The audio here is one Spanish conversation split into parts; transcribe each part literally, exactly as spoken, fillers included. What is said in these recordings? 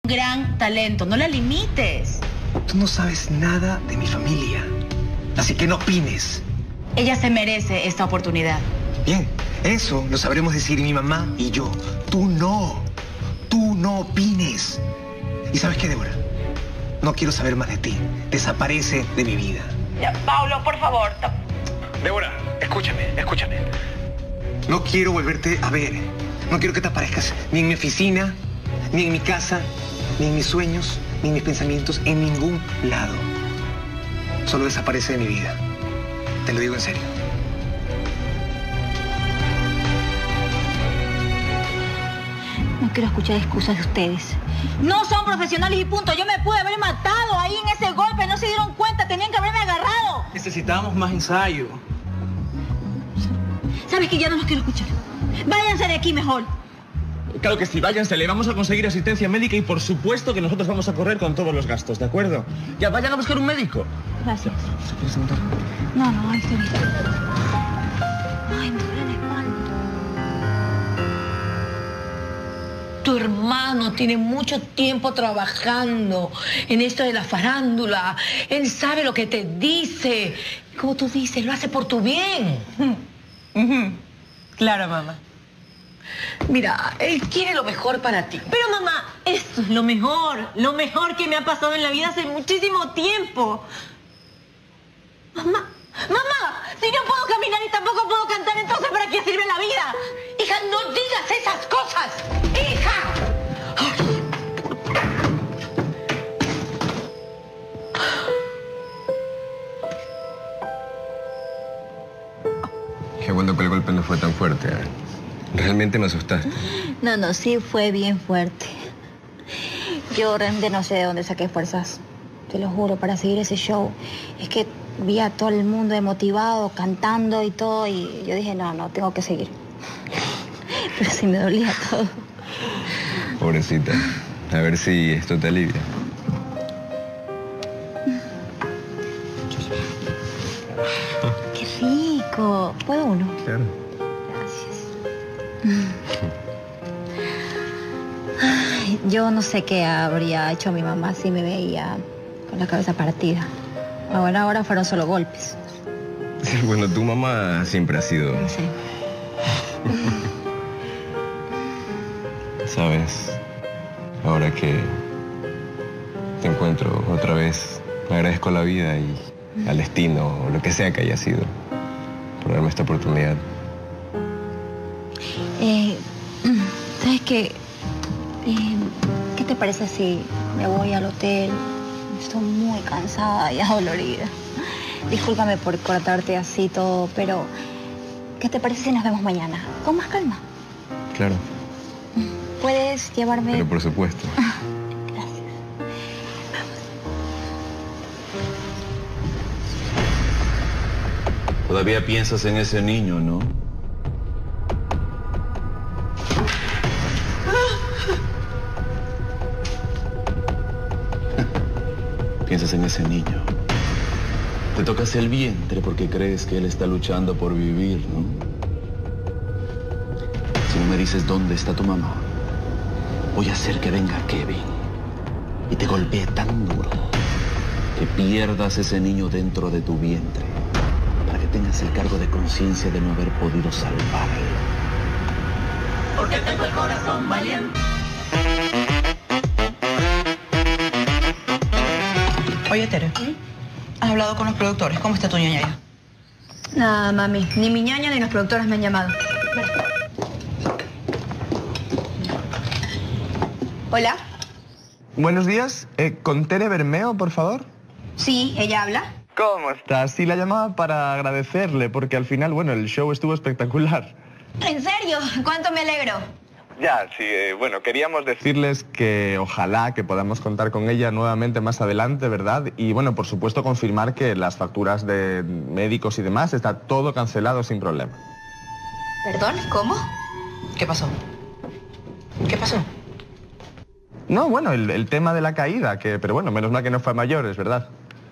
Gran talento, no la limites. Tú no sabes nada de mi familia, así que no opines. Ella se merece esta oportunidad. Bien, eso lo sabremos decir mi mamá y yo. Tú no, tú no opines. ¿Y sabes qué, Débora? No quiero saber más de ti. Desaparece de mi vida. Ya, Paulo, por favor. Débora, escúchame, escúchame. No quiero volverte a ver. No quiero que te aparezcas ni en mi oficina, ni en mi casa, ni en mis sueños, ni en mis pensamientos, en ningún lado. Solo desaparece de mi vida. Te lo digo en serio. No quiero escuchar excusas de ustedes. No son profesionales y punto. Yo me pude haber matado ahí en ese golpe. No se dieron cuenta. Tenían que haberme agarrado. Necesitábamos más ensayo. ¿Sabes que ya no los quiero escuchar? Váyanse de aquí mejor. Claro que sí, váyanse, le vamos a conseguir asistencia médica y por supuesto que nosotros vamos a correr con todos los gastos, ¿de acuerdo? Ya, vayan a buscar un médico. Gracias. ¿Se quiere sentar? No, no, ahí estoy bien. Ay, me duele la espalda. Tu hermano tiene mucho tiempo trabajando en esto de la farándula. Él sabe lo que te dice. Como tú dices, lo hace por tu bien. Uh-huh. Claro, mamá. Mira, él quiere lo mejor para ti. Pero mamá, esto es lo mejor. Lo mejor que me ha pasado en la vida hace muchísimo tiempo. Mamá, mamá, si no puedo caminar y tampoco puedo cantar, entonces ¿para qué sirve la vida? Hija, no digas esas cosas. ¡Hija! Qué bueno que el golpe no fue tan fuerte, ¿eh? Realmente me asustaste. No, no, sí fue bien fuerte. Yo realmente no sé de dónde saqué fuerzas. Te lo juro, para seguir ese show. Es que vi a todo el mundo motivado, cantando y todo, y yo dije, no, no, tengo que seguir. Pero sí me dolía todo. Pobrecita. A ver si esto te alivia. ¡Qué rico! ¿Puedo uno? Claro. Ay, yo no sé qué habría hecho mi mamá si me veía con la cabeza partida. Bueno, ahora fueron solo golpes. Bueno, tu mamá siempre ha sido... No sé. ¿Sabes? Ahora que te encuentro otra vez, me agradezco a la vida y al destino, o lo que sea que haya sido, por darme esta oportunidad. Eh, ¿Sabes qué? Eh, ¿Qué te parece si me voy al hotel? Estoy muy cansada y adolorida. Discúlpame por cortarte así todo, pero ¿qué te parece si nos vemos mañana? Con más calma. Claro. ¿Puedes llevarme? Pero por supuesto. Gracias. Vamos. Todavía piensas en ese niño, ¿no? Piensas en ese niño. Te tocas el vientre porque crees que él está luchando por vivir, ¿no? Si no me dices dónde está tu mamá, voy a hacer que venga Kevin y te golpee tan duro que pierdas ese niño dentro de tu vientre para que tengas el cargo de conciencia de no haber podido salvarlo. Porque tengo el corazón valiente. Oye, Tere, ¿has hablado con los productores? ¿Cómo está tu ñaña? Nada, mami. Ni mi ñaña ni los productores me han llamado. Hola. Buenos días. Eh, ¿Con Tere Bermeo, por favor? Sí, ella habla. ¿Cómo estás? Sí, la llamaba para agradecerle, porque al final, bueno, el show estuvo espectacular. ¿En serio? ¿Cuánto me alegro? Ya, sí, eh, bueno, queríamos decirles que ojalá que podamos contar con ella nuevamente más adelante, ¿verdad? Y bueno, por supuesto confirmar que las facturas de médicos y demás está todo cancelado sin problema. ¿Perdón? ¿Cómo? ¿Qué pasó? ¿Qué pasó? No, bueno, el, el tema de la caída, que, pero bueno, menos mal que no fue a mayores, ¿verdad?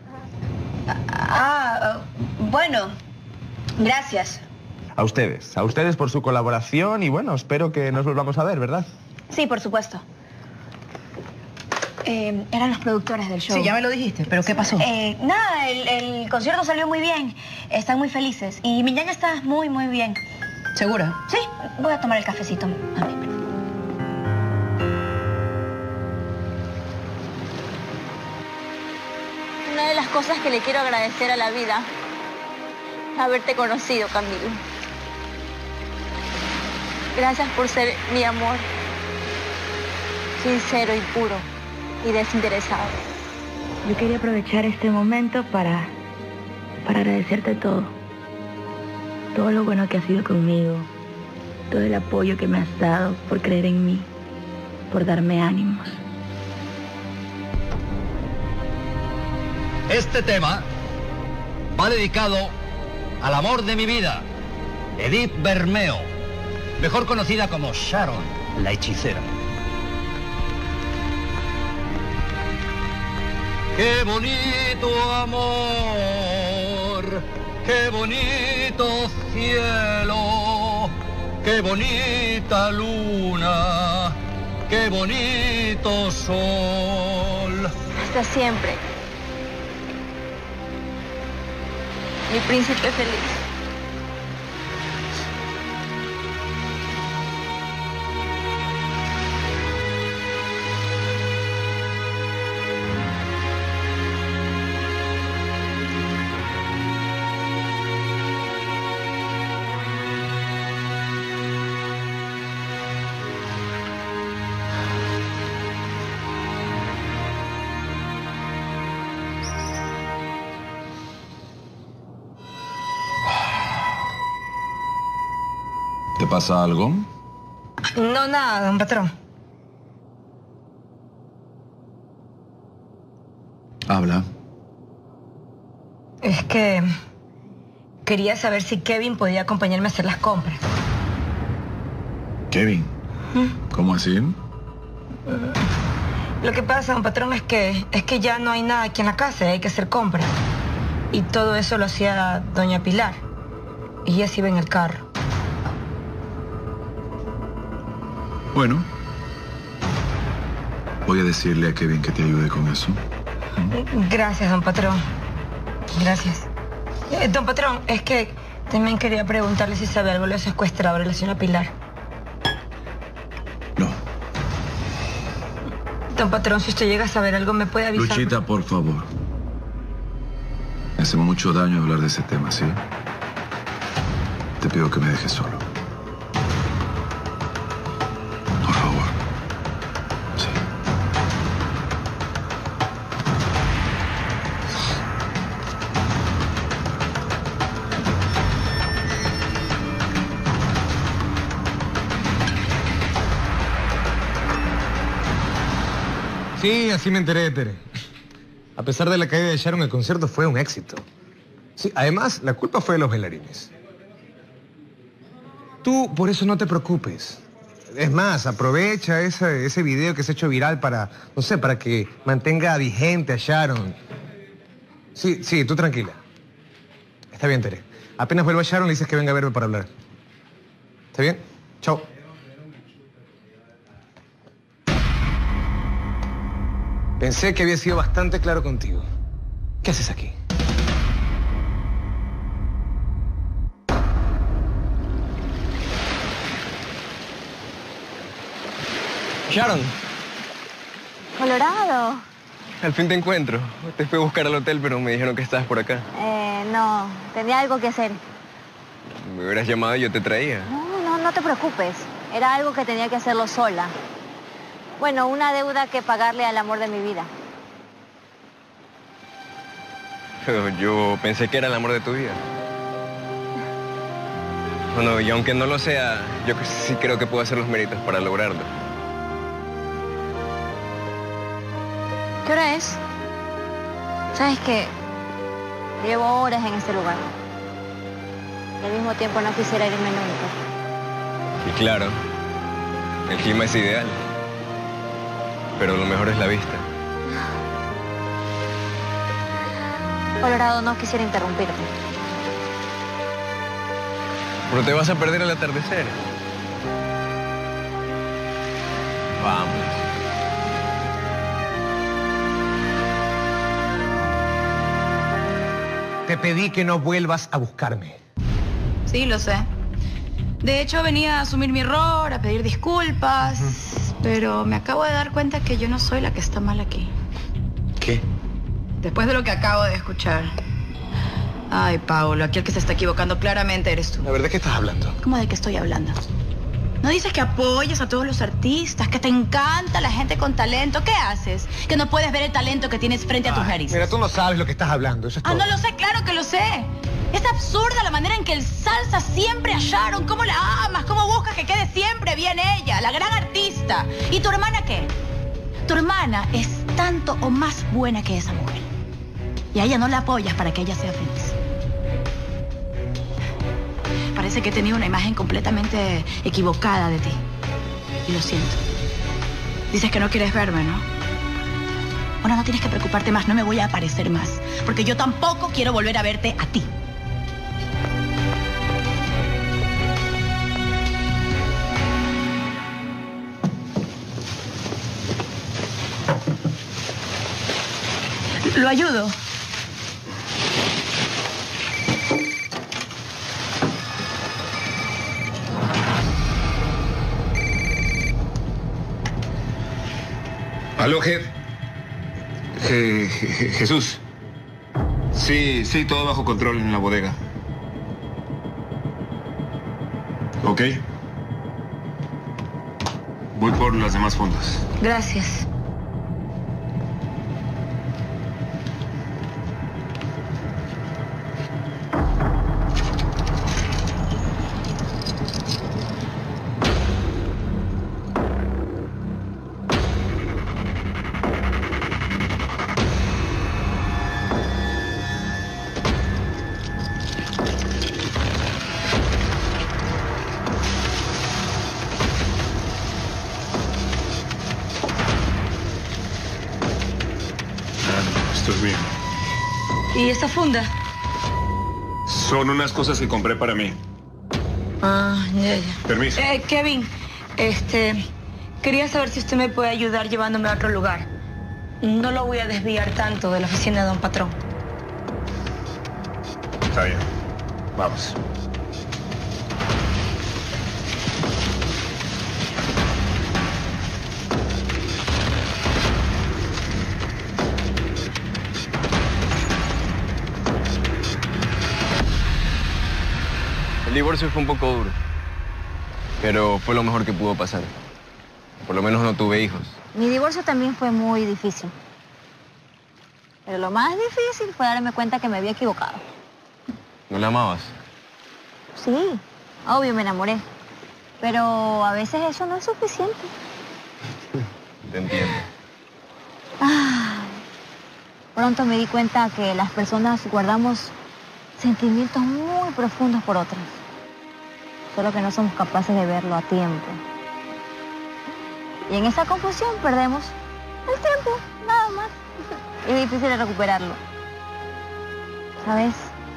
Ah, uh, bueno, gracias. A ustedes, a ustedes por su colaboración y bueno, espero que nos volvamos a ver, ¿verdad? Sí, por supuesto. Eh, eran los productores del show. Sí, ya me lo dijiste, pero ¿qué pasó? Eh, nada, el, el concierto salió muy bien. Están muy felices. Y mi ñaña está muy, muy bien. ¿Segura? Sí, voy a tomar el cafecito. A ver, pero... Una de las cosas que le quiero agradecer a la vida es haberte conocido, Camilo. Gracias por ser mi amor, sincero y puro y desinteresado. Yo quería aprovechar este momento para, para agradecerte todo. Todo lo bueno que has sido conmigo, todo el apoyo que me has dado por creer en mí, por darme ánimos. Este tema va dedicado al amor de mi vida, Edith Bermeo, mejor conocida como Sharon, la hechicera. ¡Qué bonito amor! ¡Qué bonito cielo! ¡Qué bonita luna! ¡Qué bonito sol! Hasta siempre. Mi príncipe feliz. ¿Te pasa algo? No, nada, don patrón. Habla. Es que quería saber si Kevin podía acompañarme a hacer las compras. Kevin. ¿Cómo así? Lo que pasa, don patrón, es que es que ya no hay nada aquí en la casa, hay que hacer compras. Y todo eso lo hacía doña Pilar. Y ella se iba en el carro. Bueno, voy a decirle a Kevin que te ayude con eso. Gracias, don patrón. Gracias. Eh, don patrón, es que también quería preguntarle si sabe algo de los secuestradores de la señora Pilar. No. Don patrón, si usted llega a saber algo, ¿me puede avisar? Luchita, por favor. Me hace mucho daño hablar de ese tema, ¿sí? Te pido que me dejes solo. Por favor. Sí. Sí, así me enteré, Tere. A pesar de la caída de Sharon, el concierto fue un éxito. Sí, además, la culpa fue de los bailarines. Tú por eso no te preocupes. Es más, aprovecha ese, ese video que se ha hecho viral para, no sé, para que mantenga vigente a Sharon. Sí, sí, tú tranquila. Está bien, Tere. Apenas vuelva Sharon, le dices que venga a verme para hablar. ¿Está bien? Chao. Pensé que había sido bastante claro contigo. ¿Qué haces aquí? Sharon, Colorado. al fin te encuentro. Te fui a buscar al hotel, pero me dijeron que estabas por acá. Eh, no, tenía algo que hacer. Me hubieras llamado y yo te traía. No, no, no te preocupes. Era algo que tenía que hacerlo sola. Bueno, una deuda que pagarle al amor de mi vida. Pero yo pensé que era el amor de tu vida. Bueno, y aunque no lo sea, yo sí creo que puedo hacer los méritos para lograrlo. ¿Qué hora es? ¿Sabes qué? Llevo horas en este lugar. Y al mismo tiempo no quisiera irme nunca. Y claro, el clima es ideal. Pero lo mejor es la vista. Colorado, no quisiera interrumpirte. Pero te vas a perder el atardecer. Vamos. Te pedí que no vuelvas a buscarme. Sí, lo sé. De hecho, venía a asumir mi error, a pedir disculpas, uh-huh. pero me acabo de dar cuenta que yo no soy la que está mal aquí. ¿Qué? Después de lo que acabo de escuchar. Ay, Paulo, aquí el que se está equivocando claramente eres tú. ¿La verdad que estás hablando? ¿Cómo de qué estoy hablando? ¿No dices que apoyas a todos los artistas, que te encanta la gente con talento? ¿Qué haces? ¿Que no puedes ver el talento que tienes frente a tus narices? Mira, tú no sabes lo que estás hablando, eso es todo. Ah, no lo sé, claro que lo sé. Es absurda la manera en que el salsa siempre a Sharon. ¿Cómo la amas? ¿Cómo buscas que quede siempre bien ella, la gran artista? ¿Y tu hermana qué? Tu hermana es tanto o más buena que esa mujer. Y a ella no la apoyas para que ella sea feliz. Parece que he tenido una imagen completamente equivocada de ti. Y lo siento. Dices que no quieres verme, ¿no? Bueno, no tienes que preocuparte más, no me voy a aparecer más. Porque yo tampoco quiero volver a verte a ti. ¿Lo ayudo? Aló, Ger. Eh, Jesús. Sí, sí, todo bajo control en la bodega. Ok. Voy por las demás fundas. Gracias. Esto es mío. ¿Y esa funda? Son unas cosas que compré para mí. Ah, ya, ya. Permiso. Eh, Kevin, este... quería saber si usted me puede ayudar llevándome a otro lugar. No lo voy a desviar tanto de la oficina de don Patrón. Está bien. Vamos. El divorcio fue un poco duro, pero fue lo mejor que pudo pasar. Por lo menos no tuve hijos. Mi divorcio también fue muy difícil. Pero lo más difícil fue darme cuenta que me había equivocado. ¿No la amabas? Sí, obvio me enamoré. Pero a veces eso no es suficiente. Te entiendo. Ah, pronto me di cuenta que las personas guardamos sentimientos muy profundos por otras. Solo que no somos capaces de verlo a tiempo. Y en esa confusión perdemos el tiempo, nada más. Es difícil de recuperarlo. ¿Sabes?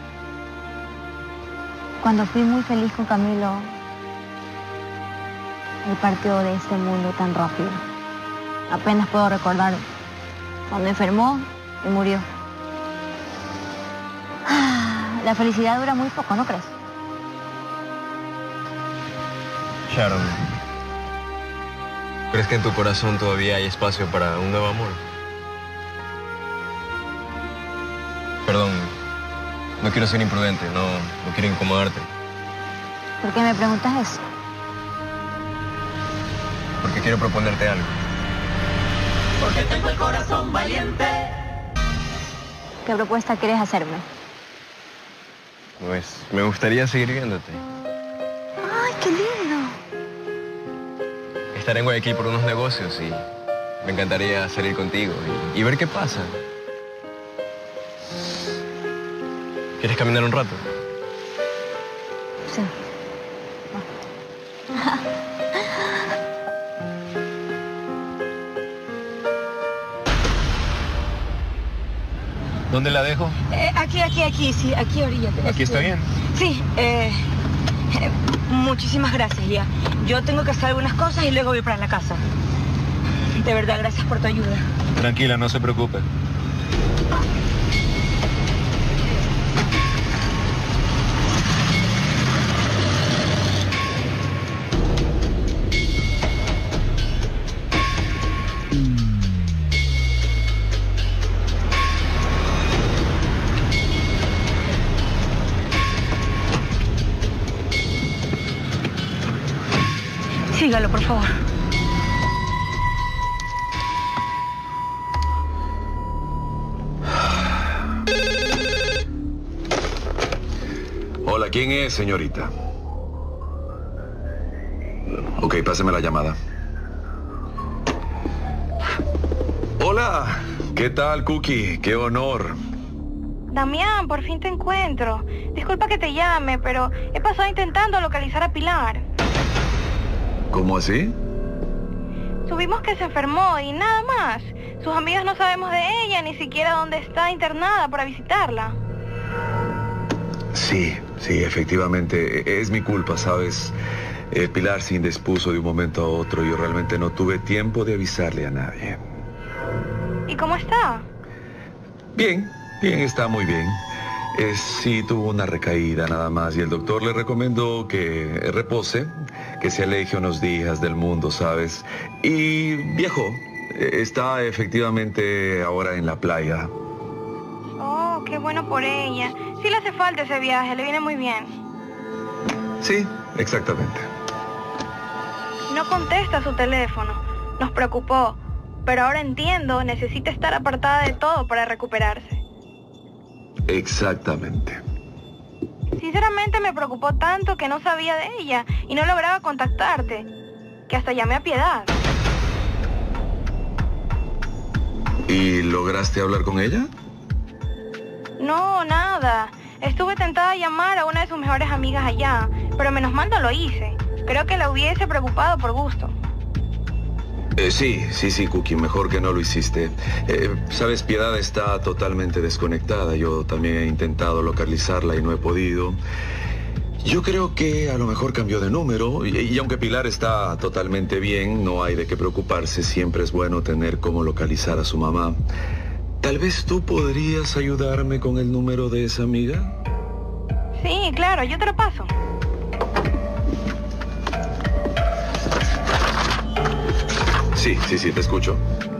Cuando fui muy feliz con Camilo, él partió de este mundo tan rápido. Apenas puedo recordar cuando enfermó y murió. La felicidad dura muy poco, ¿no crees? Sharon, ¿crees que en tu corazón todavía hay espacio para un nuevo amor? Perdón, no quiero ser imprudente, no, no quiero incomodarte. ¿Por qué me preguntas eso? Porque quiero proponerte algo. Porque tengo el corazón valiente. ¿Qué propuesta quieres hacerme? Pues, me gustaría seguir viéndote. ¡Ay, qué lindo! Estaré en Guayaquil por unos negocios y me encantaría salir contigo y, y ver qué pasa. ¿Quieres caminar un rato? Sí. ¿Dónde la dejo? Eh, aquí, aquí, aquí, sí, aquí orilla. ¿Aquí está bien? Sí, eh, eh, muchísimas gracias, ya. Yo tengo que hacer algunas cosas y luego voy para la casa. De verdad, gracias por tu ayuda. Tranquila, no se preocupe. Lalo, por favor. Hola, ¿quién es, señorita? Ok, páseme la llamada. Hola, ¿qué tal, Cookie? ¡Qué honor! Damián, por fin te encuentro. Disculpa que te llame, pero he pasado intentando localizar a Pilar. ¿Cómo así? Supimos que se enfermó y nada más. Sus amigas no sabemos de ella, ni siquiera dónde está internada para visitarla. Sí, sí, efectivamente, es mi culpa, ¿sabes? Eh, Pilar se indispuso de un momento a otro. Yo realmente no tuve tiempo de avisarle a nadie. ¿Y cómo está? Bien, bien, está muy bien. Eh, sí, tuvo una recaída nada más y el doctor le recomendó que repose, que se aleje unos días del mundo, ¿sabes? Y viajó. Eh, Está efectivamente ahora en la playa. Oh, qué bueno por ella. Sí le hace falta ese viaje, le viene muy bien. Sí, exactamente. No contesta su teléfono. Nos preocupó. Pero ahora entiendo, necesita estar apartada de todo para recuperarse. Exactamente. Sinceramente me preocupó tanto que no sabía de ella y no lograba contactarte, que hasta llamé a Piedad. ¿Y lograste hablar con ella? No, nada. Estuve tentada a llamar a una de sus mejores amigas allá, pero menos mal no lo hice. Creo que la hubiese preocupado por gusto. Eh, sí, sí, sí, Cookie, mejor que no lo hiciste. Eh, Sabes, Piedad está totalmente desconectada. Yo también he intentado localizarla y no he podido. Yo creo que a lo mejor cambió de número y, y aunque Pilar está totalmente bien, no hay de qué preocuparse. Siempre es bueno tener cómo localizar a su mamá. Tal vez tú podrías ayudarme con el número de esa amiga. Sí, claro, yo te lo paso. Sí, sí, sí, te escucho.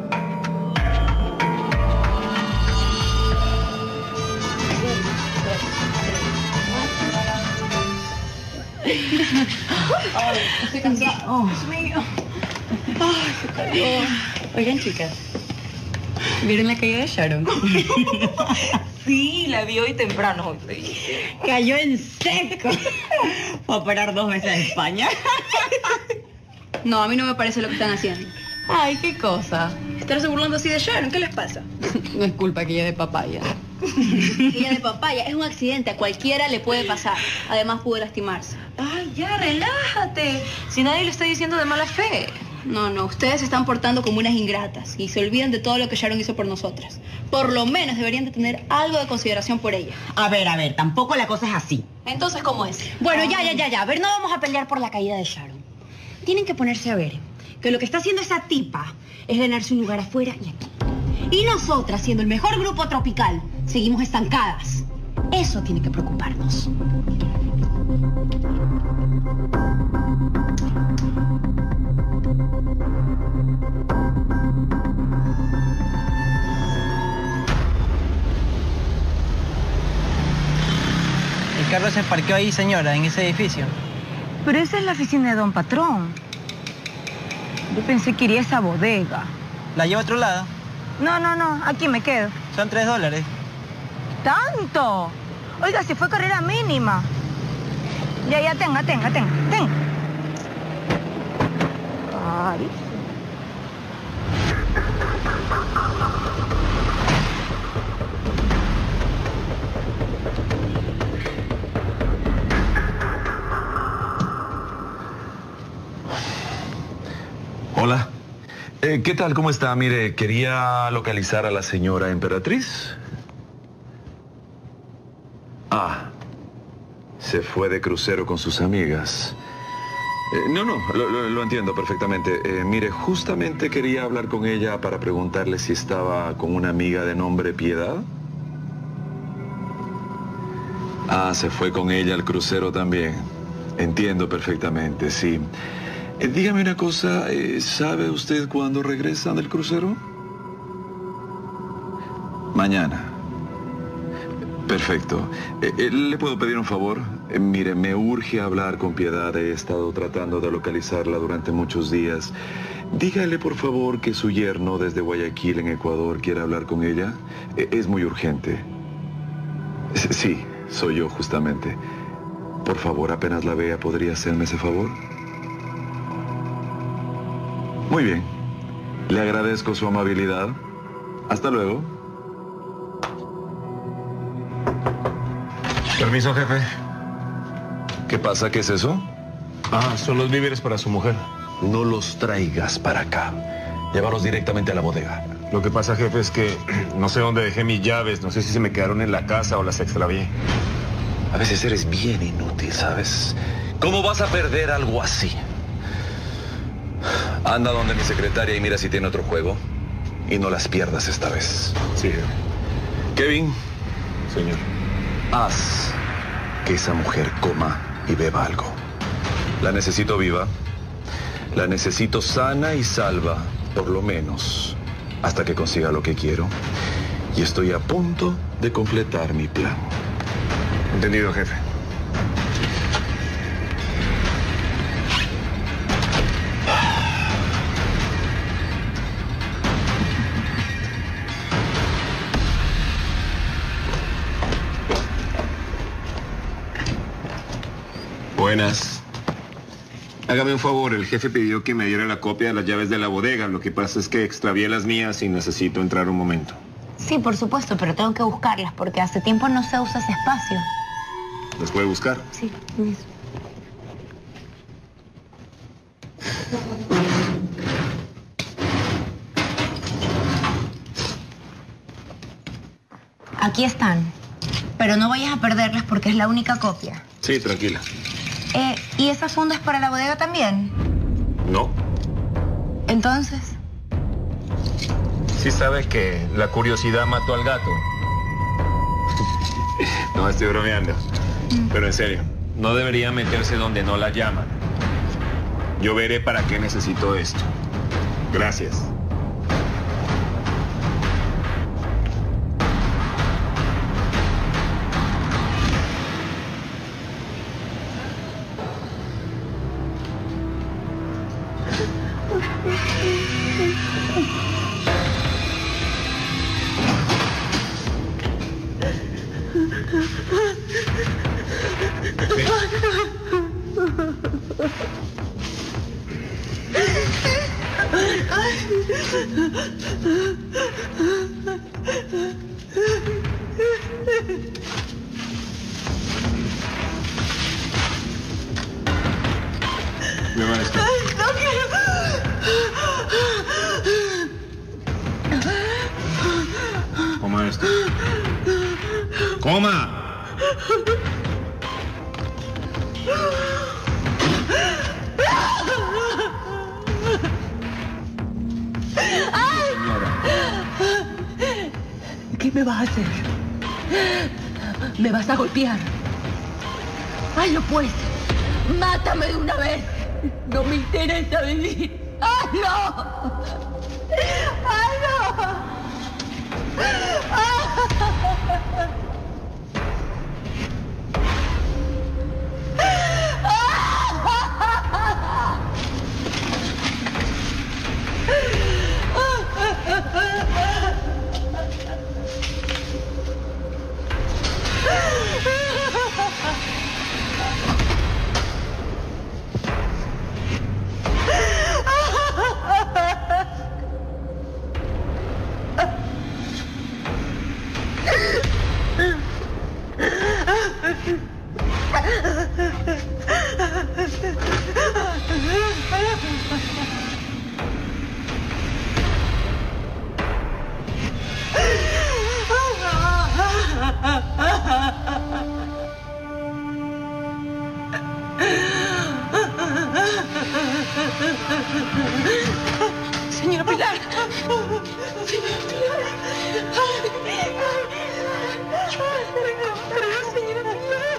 Ay, estoy cansada. Oh, Dios mío. Ay, qué calor. Oigan, chicas, ¿vieron la caída de Sharon? Sí, la vi hoy temprano. Cayó en seco. Va a parar dos meses en España. No, a mí no me parece lo que están haciendo. Ay, qué cosa. Estarse burlando así de Sharon, ¿qué les pasa? No es culpa que ella de papaya. Ella de papaya, es un accidente, a cualquiera le puede pasar. Además pudo lastimarse. Ay, ya, relájate. Si nadie lo está diciendo de mala fe. No, no, ustedes se están portando como unas ingratas y se olvidan de todo lo que Sharon hizo por nosotras. Por lo menos deberían de tener algo de consideración por ella. A ver, a ver, tampoco la cosa es así. Entonces, ¿cómo es? Bueno, ya, ya, ya, ya. A ver, no vamos a pelear por la caída de Sharon. Tienen que ponerse a ver que lo que está haciendo esa tipa es ganarse un lugar afuera y aquí. Y nosotras, siendo el mejor grupo tropical, seguimos estancadas. Eso tiene que preocuparnos. El carro se parqueó ahí, señora, en ese edificio. Pero esa es la oficina de don Patrón. Yo pensé que iría a esa bodega. ¿La llevo a otro lado? No, no, no, aquí me quedo. Son tres dólares. ¿Tanto? Oiga, si fue carrera mínima. Ya, ya, tenga, tenga, tenga, tenga. Ay. Hola. Eh, ¿Qué tal? ¿Cómo está? Mire, quería localizar a la señora Emperatriz. Ah, se fue de crucero con sus amigas. Eh, no, no, lo, lo- lo entiendo perfectamente. Eh, mire, justamente quería hablar con ella para preguntarle si estaba con una amiga de nombre Piedad. Ah, se fue con ella al crucero también. Entiendo perfectamente, sí. Eh, dígame una cosa, eh, ¿sabe usted cuándo regresan del crucero? Mañana. Perfecto. Eh, eh, ¿Le puedo pedir un favor? Eh, mire, me urge hablar con Piedad. He estado tratando de localizarla durante muchos días. Dígale, por favor, que su yerno desde Guayaquil, en Ecuador, quiere hablar con ella. Eh, es muy urgente. S- sí, soy yo, justamente. Por favor, apenas la vea, ¿podría hacerme ese favor? Muy bien. Le agradezco su amabilidad. Hasta luego. Permiso, jefe. ¿Qué pasa? ¿Qué es eso? Ah, son los víveres para su mujer. No los traigas para acá. Llévalos directamente a la bodega. Lo que pasa, jefe, es que no sé dónde dejé mis llaves. No sé si se me quedaron en la casa o las extravié. A veces eres bien inútil, ¿sabes? ¿Cómo vas a perder algo así? Anda donde mi secretaria y mira si tiene otro juego. Y no las pierdas esta vez. Sí. Kevin. Señor. Haz que esa mujer coma y beba algo. La necesito viva. La necesito sana y salva, por lo menos, hasta que consiga lo que quiero. Y estoy a punto de completar mi plan. Entendido, jefe. Buenas. Hágame un favor, el jefe pidió que me diera la copia de las llaves de la bodega. Lo que pasa es que extravié las mías y necesito entrar un momento. Sí, por supuesto, pero tengo que buscarlas porque hace tiempo no se usa ese espacio. ¿Las puede buscar? Sí, Luis. Aquí están, pero no vayas a perderlas porque es la única copia. Sí, tranquila. Eh, ¿y esa funda es para la bodega también? No. Entonces, Sí sabes que la curiosidad mató al gato. No, estoy bromeando. Pero en serio, no debería meterse donde no la llaman. Yo veré para qué necesito esto. Gracias. Me va esto. No quiero. Coma esto. ¡Coma! ¿Qué me vas a hacer? ¿Me vas a golpear? ¡Hazlo pues! ¡Mátame de una vez! ¡No me interesa vivir! ¡Hazlo! ¡Hazlo! Señora Pilar. Señora Pilar. Señora Pilar.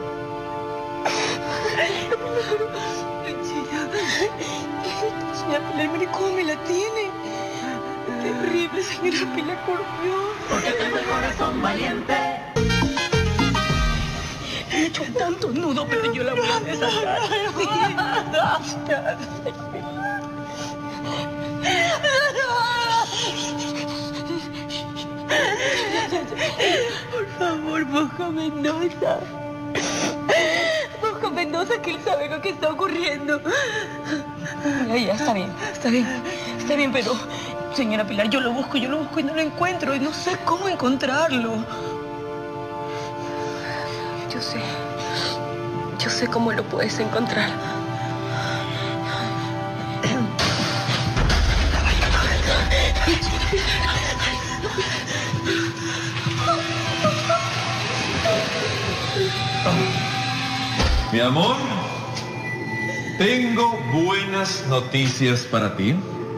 Señora Pilar, mire cómo me la tiene. Terrible, señora Pilar, por Dios. Porque tengo el corazón valiente. he hecho tantos nudos, pero yo la voy a desatar. Sí, basta. Por favor, busca a Mendoza. Busca a Mendoza, que él sabe lo que está ocurriendo. Ya, ya, está bien, está bien, está bien, pero... Señora Pilar, yo lo busco, yo lo busco y no lo encuentro. Y no sé cómo encontrarlo. Yo sé. Yo sé cómo lo puedes encontrar. Mi amor, tengo buenas noticias para ti.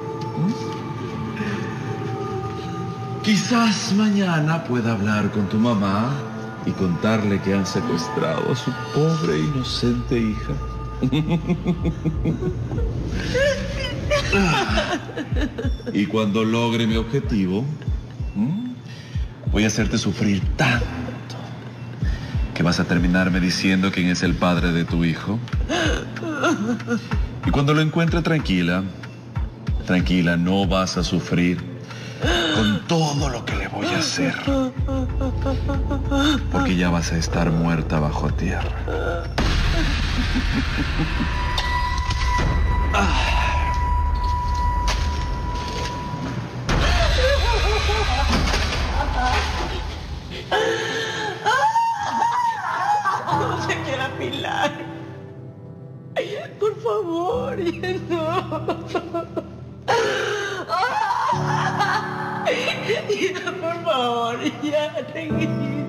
Quizás mañana pueda hablar con tu mamá y contarle que han secuestrado a su pobre e inocente hija. Y cuando logre mi objetivo, voy a hacerte sufrir tanto que vas a terminarme diciendo quién es el padre de tu hijo. Y cuando lo encuentre, tranquila, tranquila, no vas a sufrir con todo lo que le voy a hacer, porque ya vas a estar muerta bajo tierra. No, señora Pilar. Por favor, no. Ya, por favor, ya, tranquilo.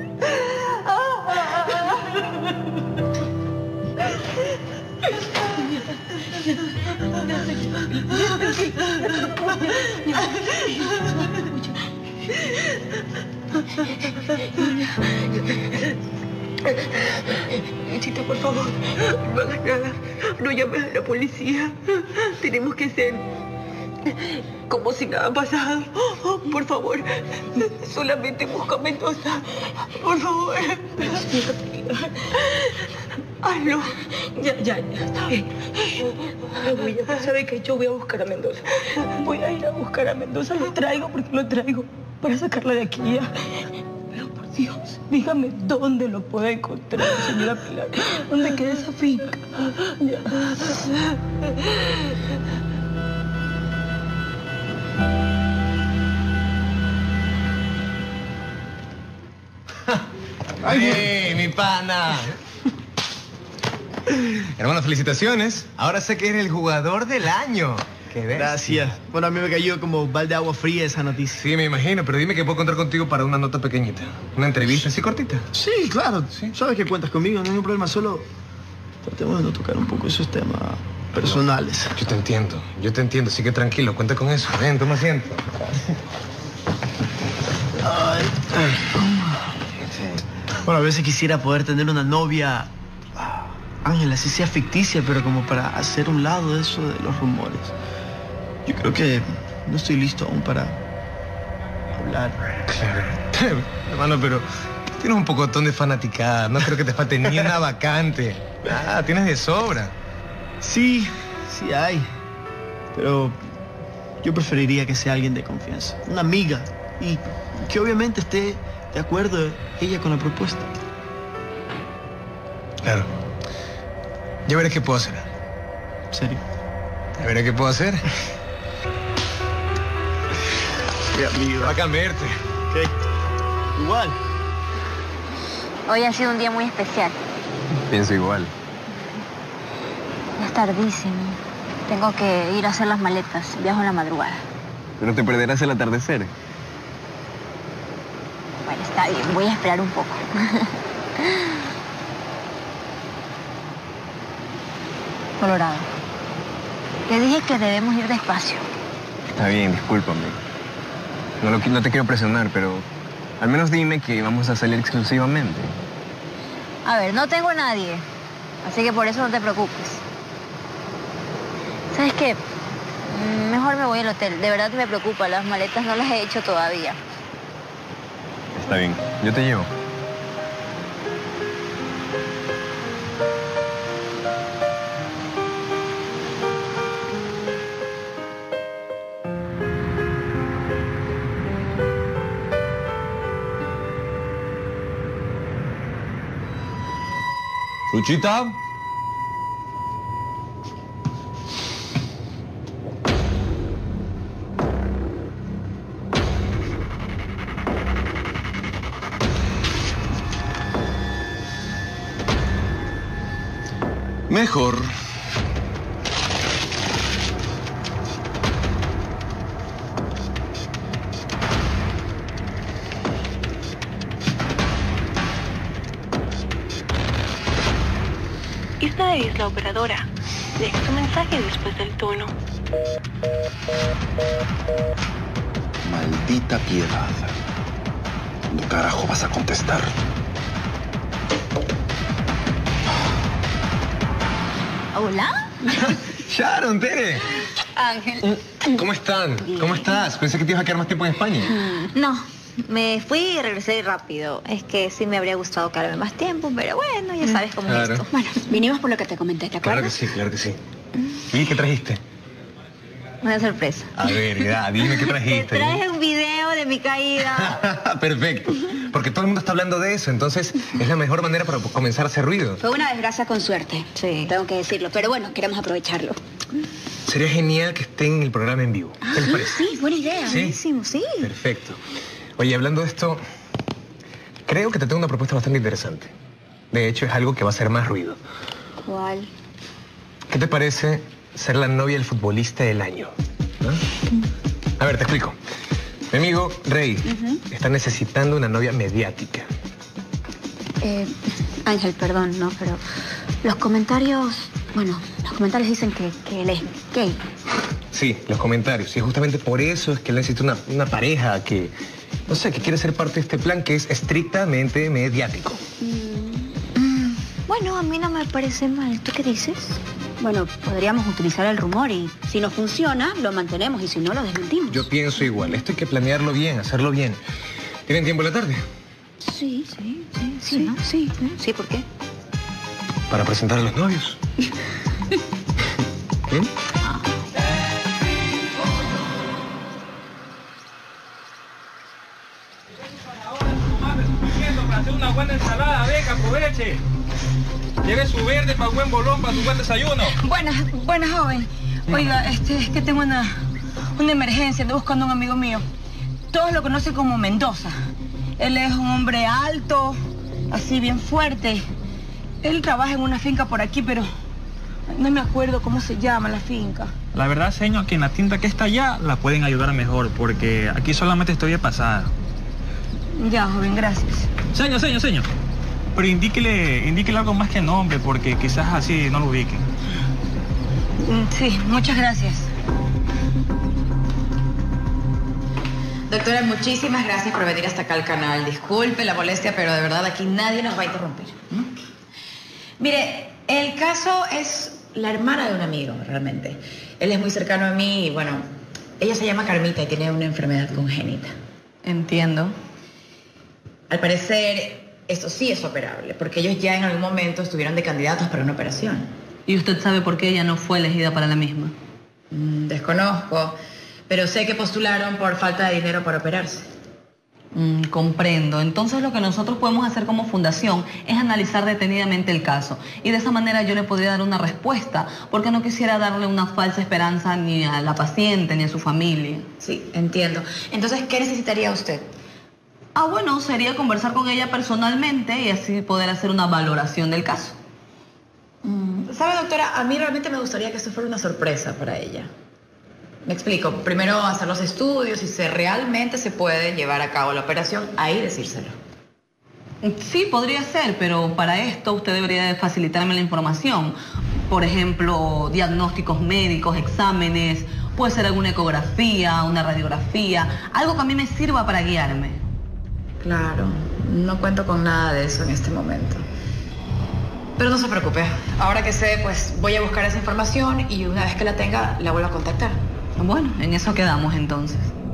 Chita, por favor, no hagas nada. No llames a la policía. Tenemos que ser como si nada ha pasado. Oh, por favor, solamente busca a Mendoza. Por favor. Hazlo. Ya, ya, ya, está bien. Voy a, ¿sabe qué? Yo voy a buscar a Mendoza. Voy a ir a buscar a Mendoza. Lo traigo porque lo traigo para sacarla de aquí ya. Pero por Dios, dígame dónde lo puedo encontrar, señora Pilar. ¿Dónde queda esa finca? Ya. ¡Ay, mi pana! Hermano, felicitaciones. Ahora sé que eres el jugador del año. Qué bestia. Gracias. Bueno, a mí me cayó como balde de agua fría esa noticia. Sí, me imagino, pero dime que puedo contar contigo para una nota pequeñita. Una entrevista así cortita. Sí, claro. ¿Sí? Sabes que cuentas conmigo, no hay ningún problema. Solo tratemos de no tocar un poco esos temas personales. No, yo te entiendo, yo te entiendo. Así que tranquilo, cuenta con eso. Ven, toma asiento. Ay, ay. Bueno, a veces quisiera poder tener una novia, Ángela, así sea ficticia, pero como para hacer un lado de eso de los rumores. Yo creo que no estoy listo aún para hablar. Claro. Hermano, pero tienes un pocotón de fanaticada. No creo que te falte ni una vacante. Ah, tienes de sobra. Sí, sí hay. Pero yo preferiría que sea alguien de confianza. Una amiga. Y que obviamente esté de acuerdo ella con la propuesta. Claro. Yo veré qué puedo hacer. ¿En serio? Ya veré qué puedo hacer. Sí, amigo. Va a cambiarte. ¿Qué? Igual. Hoy ha sido un día muy especial. Pienso igual. Ya es tardísimo. Tengo que ir a hacer las maletas. Viajo en la madrugada. Pero te perderás el atardecer. Bueno, está bien. Voy a esperar un poco. Colorado. Te dije que debemos ir despacio. Está bien, discúlpame. No, lo, no te quiero presionar, pero al menos dime que vamos a salir exclusivamente. A ver, no tengo a nadie. Así que por eso no te preocupes. ¿Sabes qué? Mejor me voy al hotel. De verdad me preocupa. Las maletas no las he hecho todavía. Está bien. Yo te llevo. Luchita. Mejor. Esta es la operadora. Deje su mensaje después del tono. Maldita piedad. ¿Cuándo carajo vas a contestar? ¿Hola? Sharon, Tere. Ángel. ¿Cómo están? ¿Cómo estás? Pensé que te ibas a quedar más tiempo en España. No, me fui y regresé rápido. Es que sí me habría gustado quedarme más tiempo, pero bueno, ya sabes cómo Claro. es esto. Bueno, vinimos por lo que te comenté, ¿te Claro acuerdas? que sí, claro que sí. ¿Y qué trajiste? Una sorpresa. A ver, ya, dime qué Te trajiste. traje un video de mi caída. Perfecto. Porque todo el mundo está hablando de eso, entonces es la mejor manera para comenzar a hacer ruido. Fue una desgracia con suerte. Sí. Tengo que decirlo. Pero bueno, queremos aprovecharlo. Sería genial que estén en el programa en vivo. ¿Qué les parece? Sí, buena idea. Sí. Buenísimo, sí. Perfecto. Oye, hablando de esto, creo que te tengo una propuesta bastante interesante. De hecho, es algo que va a hacer más ruido. ¿Cuál? ¿Qué te parece ser la novia del futbolista del año? ¿Ah? A ver, te explico. Mi amigo Rey está necesitando una novia mediática. Eh, Ángel, perdón, no, pero los comentarios, bueno, los comentarios dicen que, que él es gay. Sí, los comentarios. Y justamente por eso es que él necesita una, una pareja que, no sé, que quiere ser parte de este plan que es estrictamente mediático. Mm, bueno, a mí no me parece mal. ¿Tú qué dices? Bueno, podríamos utilizar el rumor y si no funciona, lo mantenemos y si no, lo desmentimos. Yo pienso igual. Esto hay que planearlo bien, hacerlo bien. ¿Tienen tiempo en la tarde? Sí, sí, sí, Sí, ¿no? sí. Sí, ¿por qué? Para presentar a los novios. ¿Mm? Para hacer una buena ensalada, venga, aproveche. Lleve su verde para buen bolón, para su buen desayuno. Buenas, buenas, joven. Oiga, este, es que tengo una, una emergencia. Ando buscando a un amigo mío. Todos lo conocen como Mendoza. Él es un hombre alto, así bien fuerte. Él trabaja en una finca por aquí, pero no me acuerdo cómo se llama la finca. La verdad, señor, que en la tinta que está allá la pueden ayudar mejor, porque aquí solamente estoy de pasada. Ya, joven, gracias. Señor, señor, señor. Pero indíquele, indíquele algo más que nombre, porque quizás así no lo ubiquen. Mm, Sí, muchas gracias. Doctora, muchísimas gracias por venir hasta acá al canal. Disculpe la molestia, pero de verdad aquí nadie nos va a interrumpir. ¿Mm? Mire, el caso es la hermana de un amigo, realmente. Él es muy cercano a mí y, bueno, ella se llama Carmita y tiene una enfermedad congénita. Entiendo. Al parecer, esto sí es operable, porque ellos ya en algún momento estuvieron de candidatos para una operación. ¿Y usted sabe por qué ella no fue elegida para la misma? Mm, desconozco, pero sé que postularon por falta de dinero para operarse. Mm, comprendo. Entonces lo que nosotros podemos hacer como fundación es analizar detenidamente el caso. Y de esa manera yo le podría dar una respuesta, porque no quisiera darle una falsa esperanza ni a la paciente ni a su familia. Sí, entiendo. Entonces, ¿qué necesitaría usted? Ah, bueno, sería conversar con ella personalmente y así poder hacer una valoración del caso. Mm, ¿Sabe, doctora? A mí realmente me gustaría que esto fuera una sorpresa para ella. Me explico. Primero hacer los estudios y si realmente se puede llevar a cabo la operación, ahí decírselo. Sí, podría ser, pero para esto usted debería de facilitarme la información. Por ejemplo, diagnósticos médicos, exámenes, puede ser alguna ecografía, una radiografía, algo que a mí me sirva para guiarme. Claro, no cuento con nada de eso en este momento. Pero no se preocupe. Ahora que sé, pues voy a buscar esa información y una vez que la tenga, la vuelvo a contactar. Bueno, en eso quedamos entonces.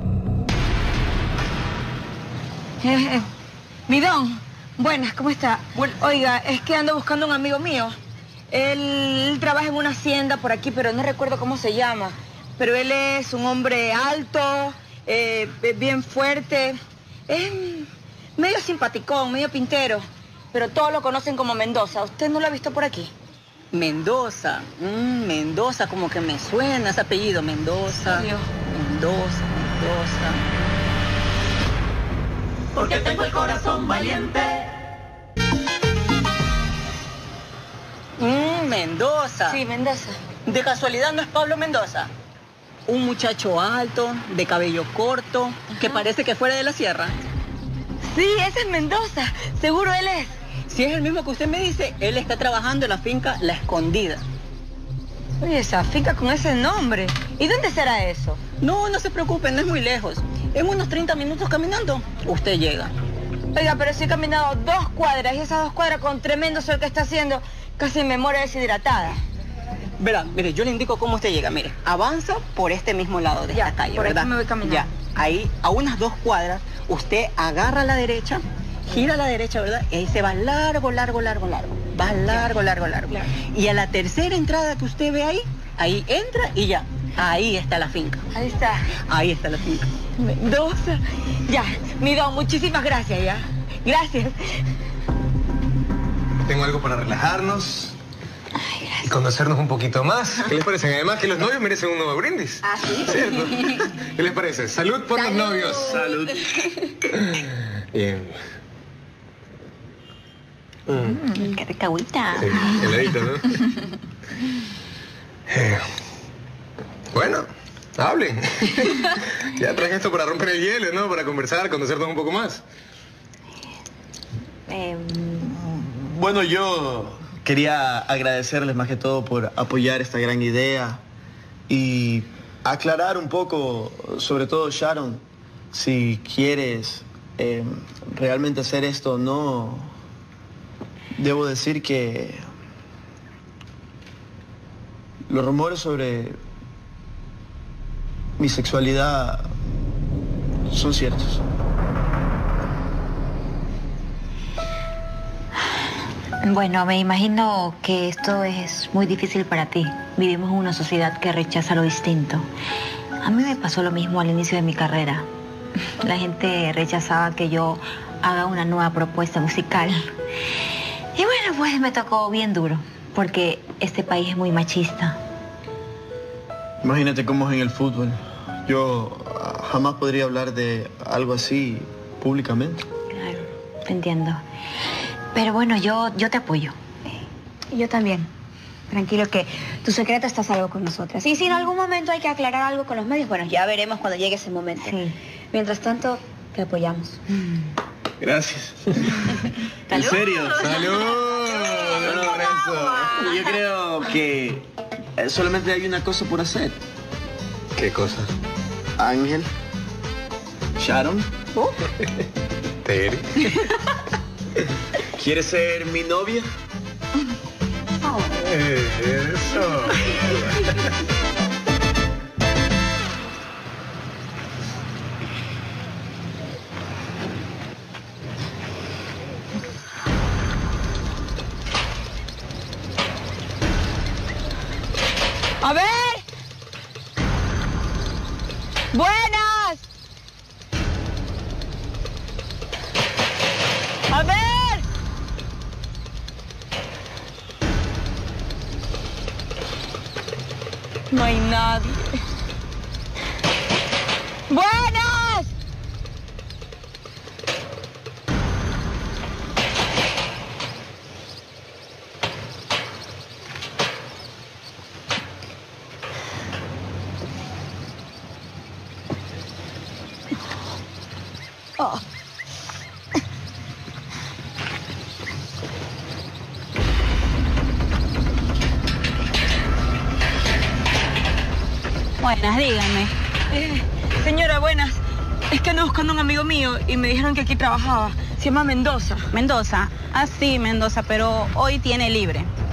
Eh, eh, mi don, buenas, ¿cómo está? Oiga, es que ando buscando a un amigo mío. Él, él trabaja en una hacienda por aquí, pero no recuerdo cómo se llama. Pero él es un hombre alto, eh, bien fuerte. Es medio simpaticón, medio pintero. pero todos lo conocen como Mendoza. ¿Usted no lo ha visto por aquí? Mendoza. Mm, Mendoza, como que me suena ese apellido. Mendoza. Dios. Mendoza, Mendoza. Porque tengo el corazón valiente. Mm, Mendoza. Sí, Mendoza. De casualidad no es Pablo Mendoza. Un muchacho alto, de cabello corto, Ajá. que parece que fuera de la sierra. Sí, ese es Mendoza. Seguro él es. Si es el mismo que usted me dice, él está trabajando en la finca La Escondida. Oye, esa finca con ese nombre. ¿Y dónde será eso? No, no se preocupe, no es muy lejos. En unos treinta minutos caminando, usted llega. Oiga, pero si he caminado dos cuadras y esas dos cuadras con tremendo sol que está haciendo, casi me muero deshidratada. Verá, mire, yo le indico cómo usted llega. Mire, avanza por este mismo lado de ya, esta calle, por ¿verdad? Aquí me voy caminando. Ya, ahí, a unas dos cuadras, usted agarra a la derecha, gira a la derecha, ¿verdad? Y ahí se va largo, largo, largo, largo. Va largo, largo, largo. largo. Y a la tercera entrada que usted ve ahí, ahí entra y ya. Ahí está la finca. Ahí está. Ahí está la finca. Mendoza. Ya, mi don, muchísimas gracias, ya. Gracias. Tengo algo para relajarnos. Ay, y conocernos un poquito más. ¿Qué les parece? Además que los novios merecen un nuevo brindis. ¿Ah, sí? ¿Cierto? ¿Qué les parece? Salud por Salud. los novios. Salud. Bien. Mm, qué rica agüita. Sí, heladito, ¿no? eh, bueno, hablen. Ya traje esto para romper el hielo, ¿no? Para conversar, conocernos un poco más. Eh, Bueno, yo quería agradecerles más que todo por apoyar esta gran idea y aclarar un poco, sobre todo Sharon, si quieres eh, realmente hacer esto o no. Debo decir que los rumores sobre mi sexualidad son ciertos. Bueno, me imagino que esto es muy difícil para ti. Vivimos en una sociedad que rechaza lo distinto. A mí me pasó lo mismo al inicio de mi carrera. La gente rechazaba que yo haga una nueva propuesta musical. Y bueno, pues me tocó bien duro, porque este país es muy machista. Imagínate cómo es en el fútbol. Yo jamás podría hablar de algo así públicamente. Claro, te entiendo. Pero bueno, yo, yo te apoyo. Yo también. Tranquilo que tu secreto está a salvo con nosotras. Y si en algún momento hay que aclarar algo con los medios, bueno, ya veremos cuando llegue ese momento. Sí. Mientras tanto, te apoyamos. Gracias. ¿En serio? ¡Salud! No, por eso. Yo creo que eh, solamente hay una cosa por hacer. ¿Qué cosa? Ángel. Sharon. Oh. Tere. ¿Quieres ser mi novia? Eso. A ver. Buenas. A ver. No hay nadie. ¡Buenas! Oh. Buenas, díganme. Eh, señora, buenas. Es que ando buscando a un amigo mío y me dijeron que aquí trabajaba. Se llama Mendoza. Mendoza. Ah, sí, Mendoza, pero hoy tiene libre.